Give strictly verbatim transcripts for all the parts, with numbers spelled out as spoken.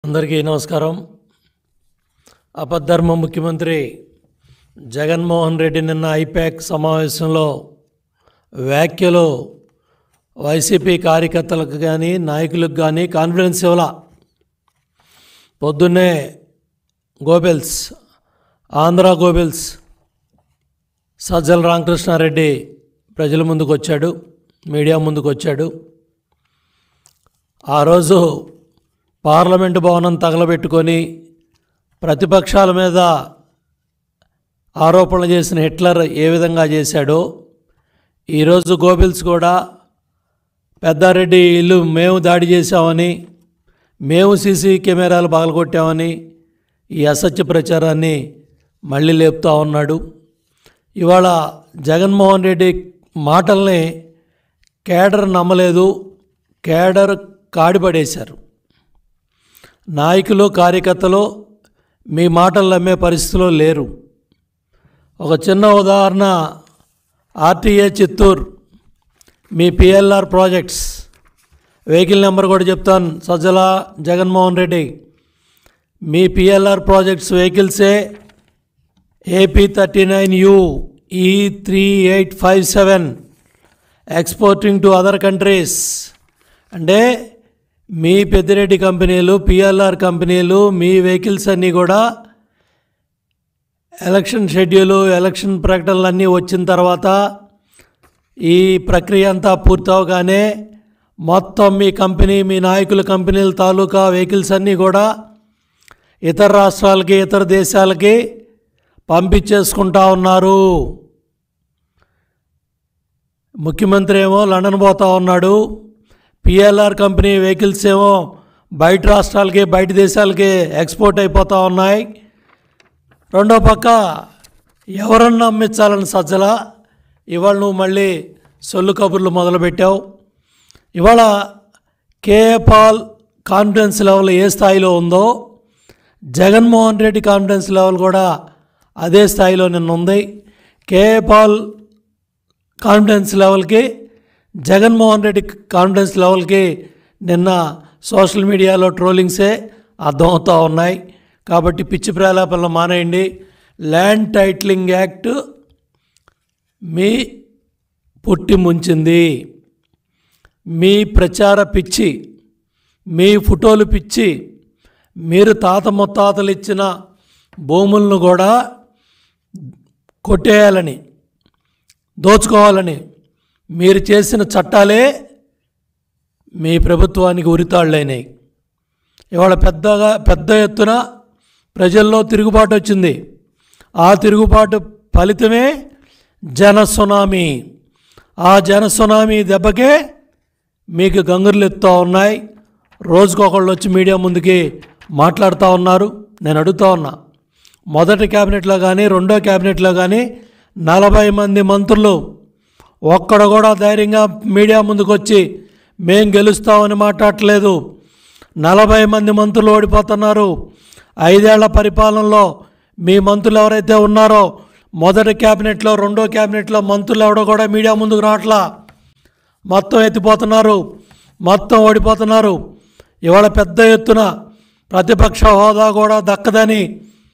అందరికీ నమస్కారం. అపద్ధర్మ ముఖ్యమంత్రి జగన్మోహన్ రెడ్డి నిన్న ఐపాక్ సమావేశంలో వ్యాఖ్యలు వైసీపీ కార్యకర్తలకు కానీ నాయకులకు కానీ కాన్ఫిడెన్స్ ఇవ్వాల. పొద్దున్నే గోబెల్స్ ఆంధ్ర గోబెల్స్ సజ్జల రామకృష్ణారెడ్డి ప్రజల ముందుకు వచ్చాడు, మీడియా ముందుకు వచ్చాడు. ఆ రోజు పార్లమెంటు భవనం తగలబెట్టుకొని ప్రతిపక్షాల మీద ఆరోపణలు చేసిన హిట్లర్ ఏ విధంగా చేశాడో ఈరోజు గోబెల్స్ కూడా పెద్దారెడ్డి ఇల్లు మేము దాడి చేశామని, మేము సీసీ కెమెరాలు పగలగొట్టామని ఈ అసత్య ప్రచారాన్ని మళ్ళీ లేపుతూ ఉన్నాడు. ఇవాళ జగన్మోహన్ రెడ్డి మాటల్ని కేడర్ నమ్మలేదు, కేడర్ కాడిపడేశారు. నాయకులు కార్యకర్తలు మీ మాటలు నమ్మే పరిస్థితిలో లేరు. ఒక చిన్న ఉదాహరణ, ఆర్టీఏ చిత్తూరు మీ పిఎల్ఆర్ ప్రాజెక్ట్స్ వెహికల్ నెంబర్ కూడా చెప్తాను. సజ్జల జగన్మోహన్ రెడ్డి మీ పిఎల్ఆర్ ప్రాజెక్ట్స్ వెహికల్సే AP thirty nine U E three eight five seven exporting to other countries. అంటే మీ పెద్దిరెడ్డి కంపెనీలు, పిఎల్ఆర్ కంపెనీలు, మీ వెహికల్స్ అన్నీ కూడా ఎలక్షన్ షెడ్యూలు, ఎలక్షన్ ప్రకటనలు అన్నీ వచ్చిన తర్వాత ఈ ప్రక్రియ అంతా పూర్తవగానే మొత్తం మీ కంపెనీ, మీ నాయకుల కంపెనీల తాలూకా వెహికల్స్ అన్నీ కూడా ఇతర రాష్ట్రాలకి, ఇతర దేశాలకి పంపించేసుకుంటా ఉన్నారు. ముఖ్యమంత్రి ఏమో లండన్ పోతా ఉన్నాడు, పిఎల్ఆర్ కంపెనీ వెహికల్స్ ఏమో బయట రాష్ట్రాలకి, బయట దేశాలకి ఎక్స్పోర్ట్ అయిపోతూ ఉన్నాయి. రెండో పక్క ఎవరన్నా అమ్మించాలని సజ్జల ఇవాళ నువ్వు మళ్ళీ సొల్లు కబుర్లు మొదలుపెట్టావు. ఇవాళ కేఏ పాల్ కాన్ఫిడెన్స్ లెవెల్ ఏ స్థాయిలో ఉందో జగన్మోహన్ రెడ్డి కాన్ఫిడెన్స్ లెవెల్ కూడా అదే స్థాయిలో నిన్న ఉంది. కేఏ పాల్ కాన్ఫిడెన్స్ లెవెల్కి, జగన్మోహన్ రెడ్డి కాన్ఫిడెన్స్ లెవెల్కి నిన్న సోషల్ మీడియాలో ట్రోలింగ్సే అర్థమవుతూ ఉన్నాయి. కాబట్టి పిచ్చి ప్రేలాపనలు మానేయండి. ల్యాండ్ టైటిలింగ్ యాక్ట్ మీ పుట్టి ముంచింది. మీ ప్రచార పిచ్చి, మీ ఫోటోలు పిచ్చి, మీరు తాత ముత్తాతలు ఇచ్చిన భూములను కూడా కొట్టేయాలని, దోచుకోవాలని మీరు చేసిన చట్టాలే మీ ప్రభుత్వానికి ఉరితాళ్ళైనాయి. ఇవాళ పెద్దగా పెద్ద ఎత్తున ప్రజల్లో తిరుగుబాటు వచ్చింది. ఆ తిరుగుబాటు ఫలితమే జన సునామీ. ఆ జన సునామీ దెబ్బకే మీకు గంగుర్లు ఎత్తుతూ ఉన్నాయి. రోజుకొకళ్ళు వచ్చి మీడియా ముందుకి మాట్లాడుతూ ఉన్నారు. నేను అడుగుతూ ఉన్నా, మొదటి క్యాబినెట్లో కానీ రెండో క్యాబినెట్లో కానీ నలభై మంది మంత్రులు ఒక్కడ కూడా ధైర్యంగా మీడియా ముందుకు వచ్చి మేం గెలుస్తామని మాట్లాడట్లేదు. నలభై మంది మంత్రులు ఓడిపోతున్నారు. ఐదేళ్ల పరిపాలనలో మీ మంత్రులు ఎవరైతే ఉన్నారో మొదటి క్యాబినెట్లో, రెండో క్యాబినెట్లో మంత్రులు ఎవడో కూడా మీడియా ముందుకు రావట్లా. మొత్తం ఎత్తిపోతున్నారు, మొత్తం ఓడిపోతున్నారు. ఇవాళ పెద్ద ఎత్తున ప్రతిపక్ష హోదా కూడా దక్కదని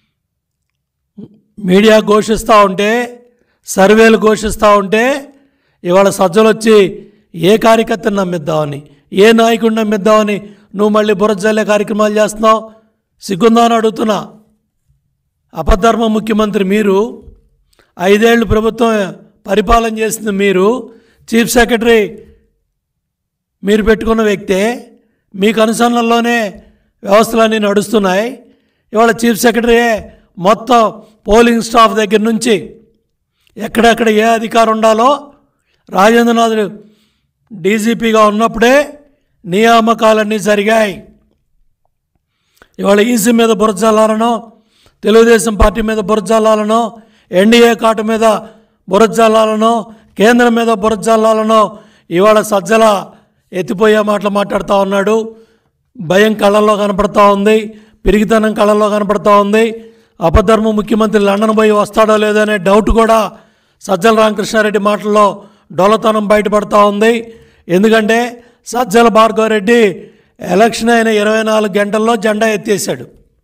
మీడియా ఘోషిస్తూ ఉంటే, సర్వేలు ఘోషిస్తూ ఉంటే ఇవాళ సజ్జలు వచ్చి ఏ కార్యకర్తను నమ్మిద్దామని, ఏ నాయకుడిని నమ్మిద్దామని నువ్వు మళ్ళీ బురజల్లే కార్యక్రమాలు చేస్తున్నావు. సిగ్గుందా అని అడుగుతున్నా. అపద్ధర్మ ముఖ్యమంత్రి మీరు, ఐదేళ్లు ప్రభుత్వం పరిపాలన చేసింది మీరు, చీఫ్ సెక్రటరీ మీరు పెట్టుకున్న వ్యక్తే, మీకు అనుసరణలోనే వ్యవస్థలన్నీ నడుస్తున్నాయి. ఇవాళ చీఫ్ సెక్రటరీయే మొత్తం పోలింగ్ స్టాఫ్ దగ్గర నుంచి ఎక్కడెక్కడ ఏ అధికారం ఉండాలో రాజేంద్రనాథ్ డీజీపీగా ఉన్నప్పుడే నియామకాలన్నీ జరిగాయి. ఇవాళ ఈసీ మీద బురజల్లాలనో, తెలుగుదేశం పార్టీ మీద బురజల్లాలనో, ఎన్డీఏ కాటు మీద బురజల్లాలనో, కేంద్రం మీద బురజల్లాలనో ఇవాళ సజ్జల ఎత్తిపోయే మాటలు మాట్లాడుతూ ఉన్నాడు. భయం కళ్ళల్లో కనపడతా ఉంది, పిరిగితనం కళ్ళల్లో కనపడతా ఉంది. అపధర్మ ముఖ్యమంత్రి లండన్ పోయి వస్తాడో లేదో అనే డౌట్ కూడా సజ్జల రామకృష్ణారెడ్డి మాటల్లో డొలతనం బయటపడతా ఉంది. ఎందుకంటే సజ్జల భార్గవరెడ్డి ఎలక్షన్ అయిన ఇరవై నాలుగు గంటల్లో జెండా ఎత్తేసాడు.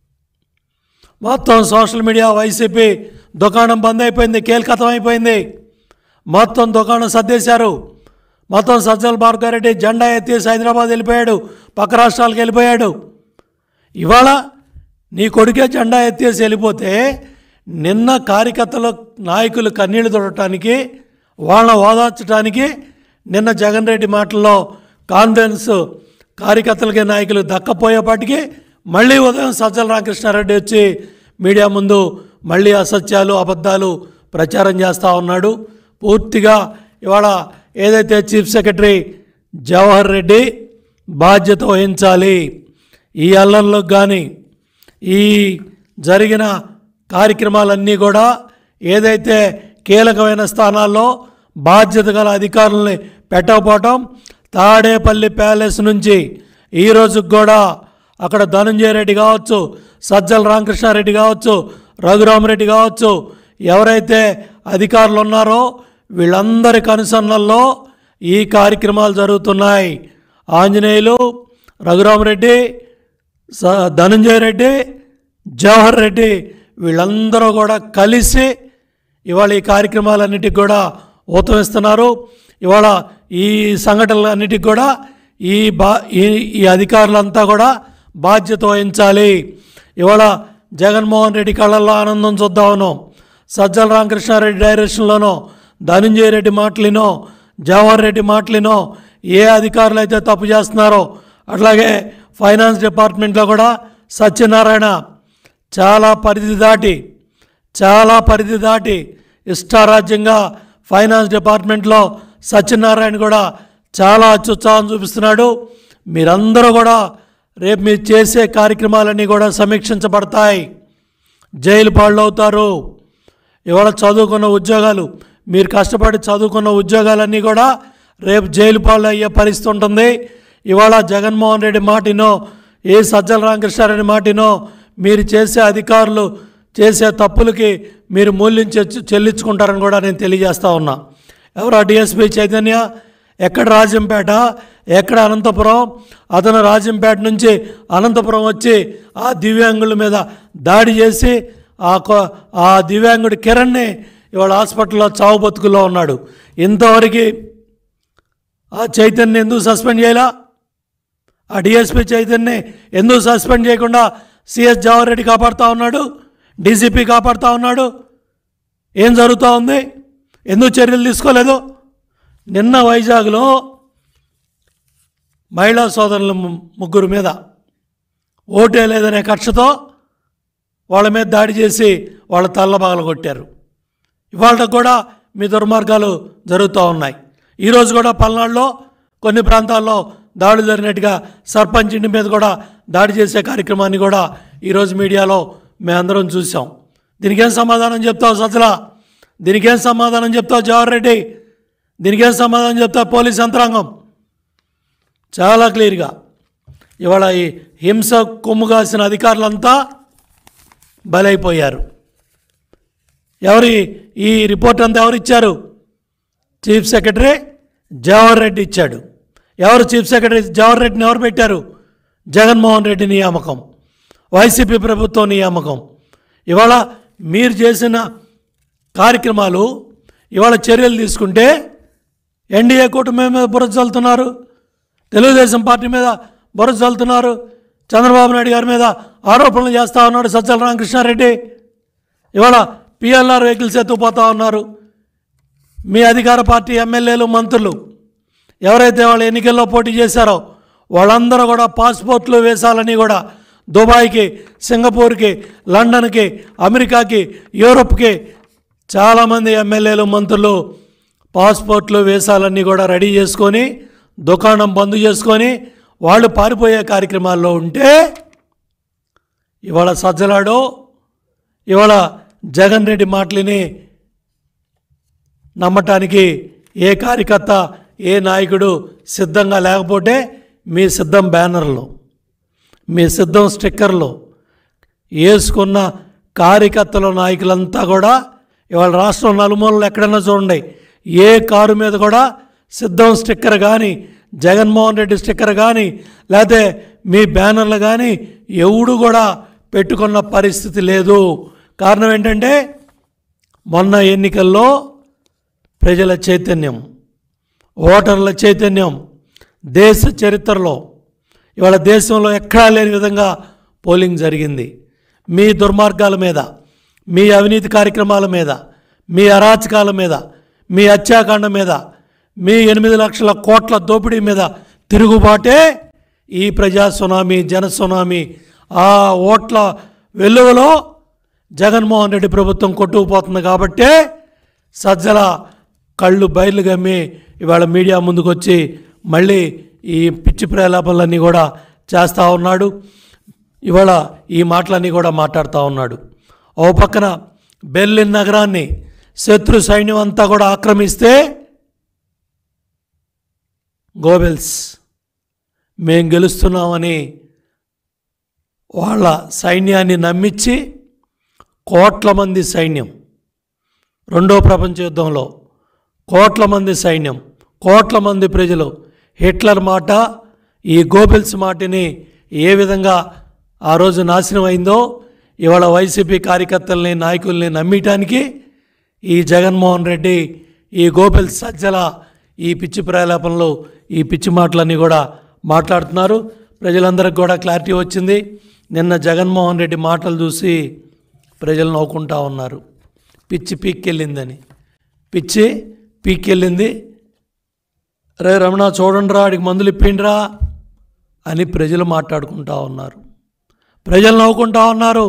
మొత్తం సోషల్ మీడియా వైసీపీ దుకాణం బంద్ అయిపోయింది, కీలకతం అయిపోయింది. మొత్తం దుకాణం సర్దేశారు. మొత్తం సజ్జల భార్గారెడ్డి జెండా ఎత్తేసి హైదరాబాద్ వెళ్ళిపోయాడు, పక్క రాష్ట్రాలకు వెళ్ళిపోయాడు. ఇవాళ నీ కొడుకే జెండా ఎత్తేసి వెళ్ళిపోతే నిన్న కార్యకర్తల నాయకులు కన్నీళ్లు తొడటానికి, వాళ్ళని ఓదార్చడానికి నిన్న జగన్ రెడ్డి మాటల్లో కాన్ఫిడెన్స్ కార్యకర్తలకి నాయకులు దక్కపోయేపాటికి మళ్ళీ ఉదయం సజ్జల రామకృష్ణారెడ్డి వచ్చి మీడియా ముందు మళ్ళీ అసత్యాలు అబద్ధాలు ప్రచారం చేస్తూ ఉన్నాడు. పూర్తిగా ఇవాళ ఏదైతే చీఫ్ సెక్రటరీ జవహర్ రెడ్డి బాధ్యత వహించాలి, ఈ అల్లర్లకు కానీ ఈ జరిగిన కార్యక్రమాలన్నీ కూడా ఏదైతే కీలకమైన స్థానాల్లో బాధ్యత గల అధికారులని పెట్టకపోవటం, తాడేపల్లి ప్యాలెస్ నుంచి ఈరోజుకి కూడా అక్కడ ధనంజయ రెడ్డి కావచ్చు, సజ్జల రామకృష్ణారెడ్డి కావచ్చు, రఘురామరెడ్డి కావచ్చు, ఎవరైతే అధికారులు ఉన్నారో వీళ్ళందరి కనుసన్నల్లో ఈ కార్యక్రమాలు జరుగుతున్నాయి. ఆంజనేయులు, రఘురామరెడ్డి, ధనంజయ రెడ్డి, జవహర్ రెడ్డి వీళ్ళందరూ కూడా కలిసి ఇవాళ ఈ కార్యక్రమాలన్నిటికి కూడా ఊతమిస్తున్నారు. ఇవాళ ఈ సంఘటనలన్నిటికి కూడా ఈ బా ఈ అధికారులంతా కూడా బాధ్యత వహించాలి. ఇవాళ జగన్మోహన్ రెడ్డి కళ్ళల్లో ఆనందం చూద్దాం ఉన్నాం. సజ్జల రామకృష్ణారెడ్డి డైరెక్షన్లోనో, ధనంజయ రెడ్డి మాటలినో, జవహర్ రెడ్డి మాటలినో ఏ అధికారులు అయితే తప్పు చేస్తున్నారో, అట్లాగే ఫైనాన్స్ డిపార్ట్మెంట్లో కూడా సత్యనారాయణ చాలా పరిధి దాటి చాలా పరిధి దాటి ఇష్టారాజ్యంగా ఫైనాన్స్ డిపార్ట్మెంట్లో సత్యనారాయణ కూడా చాలా అత్యుత్సాహం చూపిస్తున్నాడు. మీరందరూ కూడా రేపు మీరు చేసే కార్యక్రమాలన్నీ కూడా సమీక్షించబడతాయి, జైలు పాళ్ళవుతారు. ఇవాళ చదువుకున్న ఉద్యోగాలు, మీరు కష్టపడి చదువుకున్న ఉద్యోగాలన్నీ కూడా రేపు జైలు పాళ్ళు అయ్యే పరిస్థితి ఉంటుంది. ఇవాళ జగన్మోహన్ రెడ్డి మాటినో, ఏ సజ్జల రామకృష్ణారెడ్డి మాటినో మీరు చేసే అధికారులు చేసే తప్పులకి మీరు మూల్యం చెల్లించుకుంటారని కూడా నేను తెలియజేస్తా ఉన్నా. ఎవరు డిఎస్పీ చైతన్య, ఎక్కడ రాజంపేట, ఎక్కడ అనంతపురం, అతను రాజంపేట నుంచి అనంతపురం వచ్చి ఆ దివ్యాంగుల మీద దాడి చేసి ఆ ఆ దివ్యాంగుడి కిరణ్ని ఇవాళ హాస్పిటల్లో చావు బతుకుల్లో ఉన్నాడు. ఇంతవరకు ఆ చైతన్య ఎందుకు సస్పెండ్ చేయాలా? ఆ డిఎస్పీ చైతన్యని ఎందుకు సస్పెండ్ చేయకుండా సిఎస్ జవహర్ రెడ్డి కాపాడుతూ ఉన్నాడు, డీసీపీ కాపాడుతూ ఉన్నాడు? ఏం జరుగుతూ ఉంది? ఎందుకు చర్యలు తీసుకోలేదు? నిన్న వైజాగ్లో మహిళా సోదరుల ముగ్గురు మీద ఓటే లేదనే కక్షతో వాళ్ళ మీద దాడి చేసి వాళ్ళ తల్ల పగలు కొట్టారు. ఇవాళ కూడా మీ దుర్మార్గాలు జరుగుతూ ఉన్నాయి. ఈరోజు కూడా పల్నాడులో కొన్ని ప్రాంతాల్లో దాడులు జరిగినట్టుగా సర్పంచ్ ఇంటి మీద కూడా దాడి చేసే కార్యక్రమాన్ని కూడా ఈరోజు మీడియాలో మేమందరం చూసాం. దీనికేం సమాధానం చెప్తావు సజ్జల? దీనికేం సమాధానం చెప్తావు జవహర్ రెడ్డి? దీనికేం సమాధానం చెప్తావు పోలీస్ యంత్రాంగం? చాలా క్లియర్గా ఇవాళ ఈ హింస కొమ్ము కాసిన అధికారులంతా బలైపోయారు. ఎవరి ఈ రిపోర్ట్ అంతా ఎవరు ఇచ్చారు? చీఫ్ సెక్రటరీ జవహర్ రెడ్డి ఇచ్చాడు. ఎవరు చీఫ్ సెక్రటరీ జవహర్ రెడ్డిని ఎవరు పెట్టారు? జగన్మోహన్ రెడ్డి నియామకం, వైసీపీ ప్రభుత్వం నియామకం. ఇవాళ మీరు చేసిన కార్యక్రమాలు ఇవాళ చర్యలు తీసుకుంటే ఎన్డీఏ కూటమి మీద బురద చల్లుతున్నారు, తెలుగుదేశం పార్టీ మీద బురద చల్లుతున్నారు, చంద్రబాబు నాయుడు గారి మీద ఆరోపణలు చేస్తూ ఉన్నాడు సజ్జల రామకృష్ణారెడ్డి. ఇవాళ పిఎల్ఆర్ వెహికల్స్ ఎత్తుకుపోతూ ఉన్నారు. మీ అధికార పార్టీ ఎమ్మెల్యేలు, మంత్రులు ఎవరైతే వాళ్ళు ఎన్నికల్లో పోటీ చేశారో వాళ్ళందరూ కూడా పాస్పోర్ట్లు వేసాలని కూడా దుబాయ్కి, సింగపూర్కి, లండన్కి, అమెరికాకి, యూరోప్కి చాలామంది ఎమ్మెల్యేలు, మంత్రులు పాస్పోర్ట్లు వేసాలన్నీ కూడా రెడీ చేసుకొని దుకాణం బంద్ చేసుకొని వాళ్ళు పారిపోయే కార్యక్రమాల్లో ఉంటే ఇవాళ సజ్జలాడో ఇవాళ జగన్ రెడ్డి మాటలని నమ్మటానికి ఏ కార్యకర్త, ఏ నాయకుడు సిద్ధంగా లేకపోతే మీ సిద్ధం బ్యానర్లు, మీ సిద్ధం స్టిక్కర్లు వేసుకున్న కార్యకర్తల నాయకులంతా కూడా ఇవాళ రాష్ట్రం నలుమూలలు ఎక్కడైనా చూడండి, ఏ కారు మీద కూడా సిద్ధం స్టిక్కర్ కానీ, జగన్మోహన్ రెడ్డి స్టిక్కర్ కానీ లేకపోతే మీ బ్యానర్లు కానీ ఎవడు కూడా పెట్టుకున్న పరిస్థితి లేదు. కారణం ఏంటంటే మొన్న ఎన్నికల్లో ప్రజల చైతన్యం, ఓటర్ల చైతన్యం దేశ చరిత్రలో ఇవాళ దేశంలో ఎక్కడా లేని విధంగా పోలింగ్ జరిగింది. మీ దుర్మార్గాల మీద, మీ అవినీతి కార్యక్రమాల మీద, మీ అరాచకాల మీద, మీ హత్యాకాండ మీద, మీ ఎనిమిది లక్షల కోట్ల దోపిడీ మీద తిరుగుబాటే ఈ ప్రజా సునామీ, జన సునామీ. ఆ ఓట్ల వెలువలో జగన్మోహన్ రెడ్డి ప్రభుత్వం కొట్టుకుపోతుంది. కాబట్టే సజ్జల కళ్ళు బయలు గమ్మి ఇవాళ మీడియా ముందుకు వచ్చి మళ్ళీ ఈ పిచ్చి ప్రలాపనలన్నీ కూడా చేస్తూ ఉన్నాడు. ఇవాళ ఈ మాటలన్నీ కూడా మాట్లాడుతూ ఉన్నాడు. ఓ పక్కన బెర్లిన్ నగరాన్ని శత్రు సైన్యం అంతా కూడా ఆక్రమిస్తే గోబెల్స్ మేం గెలుస్తున్నామని వాళ్ళ సైన్యాన్ని నమ్మించి కోట్ల మంది సైన్యం, రెండో ప్రపంచ యుద్ధంలో కోట్ల మంది సైన్యం, కోట్ల మంది ప్రజలు హిట్లర్ మాట, ఈ గోబెల్స్ మాటని ఏ విధంగా ఆ రోజు నాశనం అయిందో ఇవాళ వైసీపీ కార్యకర్తల్ని, నాయకుల్ని నమ్మియటానికి ఈ జగన్మోహన్ రెడ్డి, ఈ గోబెల్స్ సజ్జల ఈ పిచ్చి ప్రలాపనలు, ఈ పిచ్చి మాటలన్నీ కూడా మాట్లాడుతున్నారు. ప్రజలందరికీ కూడా క్లారిటీ వచ్చింది. నిన్న జగన్మోహన్ రెడ్డి మాటలు చూసి ప్రజలు నవ్వుకుంటా ఉన్నారు. పిచ్చి పీక్కెళ్ళిందని, పిచ్చి పీక్కెళ్ళింది. రే రమణ చూడండిరా, ఆడికి మందులు ఇప్పిండ్రా అని ప్రజలు మాట్లాడుకుంటా ఉన్నారు. ప్రజలు నవ్వుకుంటా ఉన్నారు.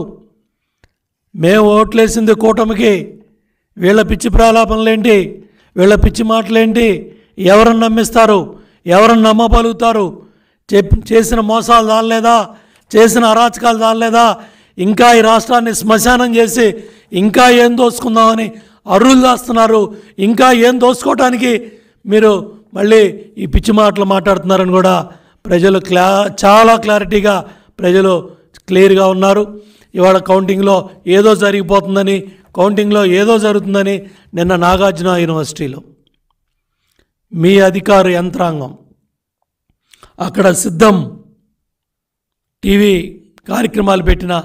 మేము ఓట్లేసింది కూటమికి, వీళ్ళ పిచ్చి ప్రలాపనలేంటి, వీళ్ళ పిచ్చి మాటలేంటి, ఎవరನ್ನು నమ్మిస్తారు, ఎవరನ್ನು నమ్మగలుగుతారు, చెప్పి చేసిన మోసాలు దాల్లేదా, చేసిన అరాచకాలు దాల్లేదా, ఇంకా ఈ రాష్ట్రాన్ని శ్మశానం చేసి ఇంకా ఏం దోసుకుందామని అర్రులు దాస్తున్నారు. ఇంకా ఏం దోసుకోవటానికి మీరు మళ్ళీ ఈ పిచ్చి మాటలు మాట్లాడుతున్నారని కూడా ప్రజలు క్లా చాలా క్లారిటీగా ప్రజలు క్లియర్గా ఉన్నారు. ఇవాళ కౌంటింగ్లో ఏదో జరిగిపోతుందని, కౌంటింగ్లో ఏదో జరుగుతుందని నిన్న నాగార్జున యూనివర్సిటీలో మీ అధికార యంత్రాంగం అక్కడ సిద్ధం టీవీ కార్యక్రమాలు పెట్టిన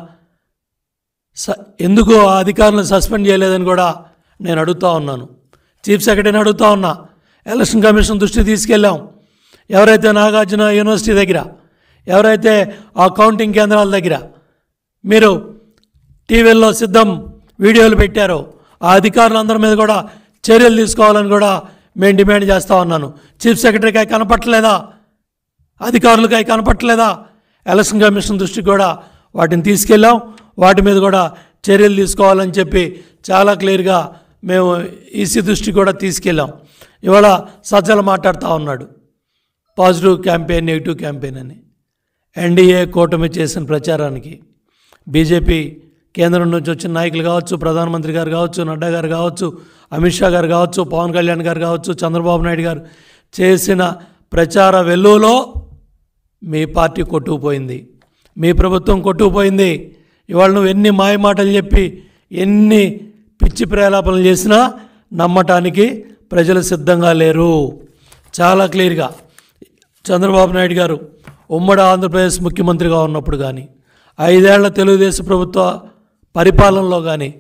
స ఎందుకు ఆ అధికారులను సస్పెండ్ చేయలేదని కూడా నేను అడుగుతూ ఉన్నాను. చీఫ్ సెక్రటరీని అడుగుతూ ఉన్నా. ఎలక్షన్ కమిషన్ దృష్టి తీసుకెళ్ళాం. ఎవరైతే నాగార్జున యూనివర్సిటీ దగ్గర, ఎవరైతే ఆ కౌంటింగ్ కేంద్రాల దగ్గర మీరు టీవీల్లో సిద్ధం వీడియోలు పెట్టారో ఆ అధికారులందరి మీద కూడా చర్యలు తీసుకోవాలని కూడా మేము డిమాండ్ చేస్తూ ఉన్నాను. చీఫ్ సెక్రటరీకి అవి కనపట్టలేదా, అధికారులకి అవి కనపట్టలేదా? ఎలక్షన్ కమిషన్ దృష్టికి కూడా వాటిని తీసుకెళ్ళాం. వాటి మీద కూడా చర్యలు తీసుకోవాలని చెప్పి చాలా క్లియర్గా మేము ఈసీ దృష్టికి కూడా తీసుకెళ్ళాం. ఇవాళ సజ్జల మాట్లాడుతూ ఉన్నాడు పాజిటివ్ క్యాంపెయిన్, నెగిటివ్ క్యాంపెయిన్ అని. ఎన్డీఏ కూటమి చేసిన ప్రచారానికి బీజేపీ కేంద్రం నుంచి వచ్చిన నాయకులు కావచ్చు, ప్రధానమంత్రి గారు కావచ్చు, నడ్డా గారు కావచ్చు, అమిత్ షా గారు కావచ్చు, పవన్ కళ్యాణ్ గారు కావచ్చు, చంద్రబాబు నాయుడు గారు చేసిన ప్రచార వెల్లువలో మీ పార్టీ కొట్టుకుపోయింది, మీ ప్రభుత్వం కొట్టుకుపోయింది. ఇవాళ నువ్వు ఎన్ని మాయ మాటలు చెప్పి ఎన్ని పిచ్చి ప్రలాపనలు చేసినా నమ్మటానికి ప్రజలు సిద్ధంగా లేరు. చాలా క్లియర్గా చంద్రబాబు నాయుడు గారు ఉమ్మడి ఆంధ్రప్రదేశ్ ముఖ్యమంత్రిగా ఉన్నప్పుడు కానీ, ఐదేళ్ల తెలుగుదేశం ప్రభుత్వ పరిపాలనలో కానీ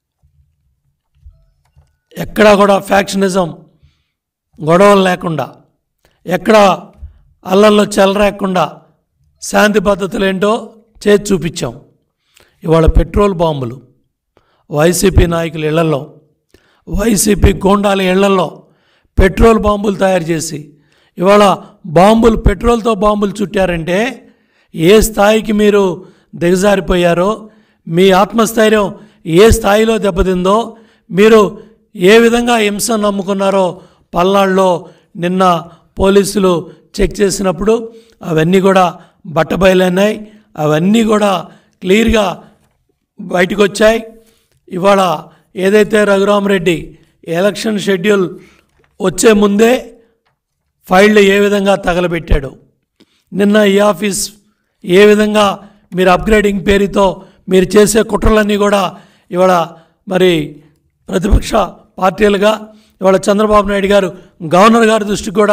ఎక్కడా కూడా ఫ్యాక్షనిజం గొడవలు లేకుండా, ఎక్కడ అల్లల్లో చెలరేకుండా శాంతి పద్ధతులు ఏంటో చేసి చూపించాం. ఇవాళ పెట్రోల్ బాంబులు వైసీపీ నాయకుల ఇళ్లలో, వైసీపీ గోండాల ఇళ్లలో పెట్రోల్ బాంబులు తయారు చేసి ఇవాళ బాంబులు, పెట్రోల్తో బాంబులు చుట్టారంటే ఏ స్థాయికి మీరు దిగజారిపోయారో, మీ ఆత్మస్థైర్యం ఏ స్థాయిలో దెబ్బతిందో, మీరు ఏ విధంగా హింసను నమ్ముకున్నారో పల్నాడులో నిన్న పోలీసులు చెక్ చేసినప్పుడు అవన్నీ కూడా బట్టబయలైనాయి. అవన్నీ కూడా క్లియర్గా బయటకు వచ్చాయి. ఇవాళ ఏదైతే రఘురామరెడ్డి ఎలక్షన్ షెడ్యూల్ వచ్చే ముందే ఫైళ్ళు ఏ విధంగా తగలబెట్టాడు, నిన్న ఈ ఆఫీస్ ఏ విధంగా మీరు అప్గ్రేడింగ్ పేరుతో మీరు చేసే కుట్రలన్నీ కూడా ఇవాళ మరి ప్రతిపక్ష పార్టీలుగా ఇవాళ చంద్రబాబు నాయుడు గారు గవర్నర్ గారి దృష్టికి కూడా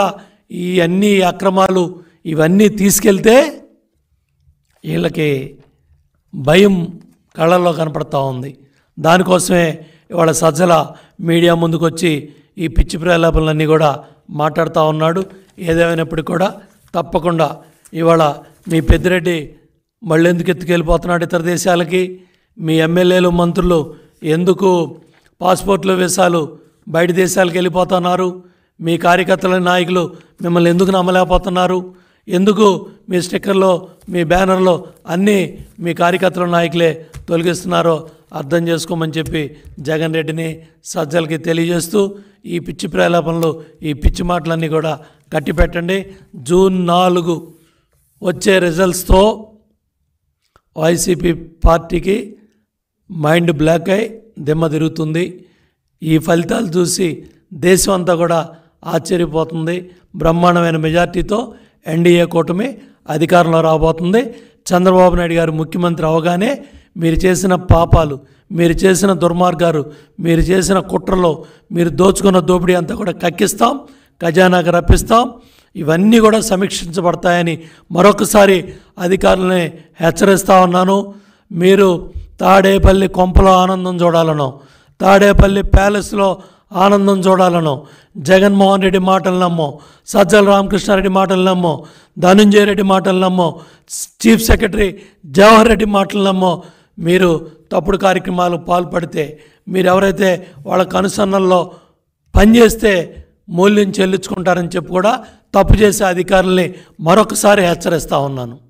ఈ అన్ని అక్రమాలు ఇవన్నీ తీసుకెళ్తే వీళ్ళకి భయం కళ్ళల్లో కనపడతా ఉంది. దానికోసమే ఇవాళ సజ్జల మీడియా ముందుకు వచ్చి ఈ పిచ్చి ప్రలాపనలన్నీ కూడా మాట్లాడుతూ ఉన్నాడు. ఏదేమైనప్పటికీ కూడా తప్పకుండా ఇవాళ మీ పెద్దిరెడ్డి మళ్ళీ ఎందుకు ఎత్తుకెళ్ళిపోతున్నాడు ఇతర దేశాలకి, మీ ఎమ్మెల్యేలు మంత్రులు ఎందుకు పాస్పోర్ట్లు వీసాలు బయట దేశాలకు వెళ్ళిపోతున్నారు, మీ కార్యకర్తల నాయకులు మిమ్మల్ని ఎందుకు నమ్మలేకపోతున్నారు, ఎందుకు మీ స్టిక్కర్లో మీ బ్యానర్లో అన్నీ మీ కార్యకర్తల నాయకులే తొలగిస్తున్నారో అర్థం చేసుకోమని చెప్పి జగన్ రెడ్డిని సజ్జలకి తెలియజేస్తూ ఈ పిచ్చి ప్రలాపనలు ఈ పిచ్చి మాటలన్నీ కూడా కట్టిపెట్టండి. జూన్ నాలుగు వచ్చే రిజల్ట్స్తో వైసీపీ పార్టీకి మైండ్ బ్లాక్ అయి దిమ్మ తిరుగుతుంది. ఈ ఫలితాలు చూసి దేశం అంతా కూడా ఆశ్చర్యపోతుంది. బ్రహ్మాండమైన మెజార్టీతో ఎన్డీఏ కూటమి అధికారంలో రాబోతుంది. చంద్రబాబు నాయుడు గారు ముఖ్యమంత్రి అవగానే మీరు చేసిన పాపాలు, మీరు చేసిన దుర్మార్గాలు, మీరు చేసిన కుట్రలో మీరు దోచుకున్న దోపిడీ అంతా కూడా కక్కిస్తాం, ఖజానాకు రప్పిస్తాం. ఇవన్నీ కూడా సమీక్షించబడతాయని మరొకసారి అధికారులని హెచ్చరిస్తూ ఉన్నాను. మీరు తాడేపల్లి కొంపలో ఆనందం చూడాలనో, తాడేపల్లి ప్యాలెస్లో ఆనందం చూడాలనో, జగన్మోహన్ రెడ్డి మాటలు నమ్మో, సజ్జల రామకృష్ణారెడ్డి మాటలు నమ్మో, ధనుంజయ రెడ్డి మాటలు నమ్మో, చీఫ్ సెక్రటరీ జవహర్ రెడ్డి మాటలు నమ్మో, మీరు తప్పుడు కార్యక్రమాలు పాల్పడితే, మీరు ఎవరైతే వాళ్ళ కనుసన్నల్లో పనిచేస్తే మూల్యం చెల్లించుకుంటారని చెప్పి కూడా తప్పు చేసే అధికారుల్ని మరొకసారి హెచ్చరిస్తూ ఉన్నాను.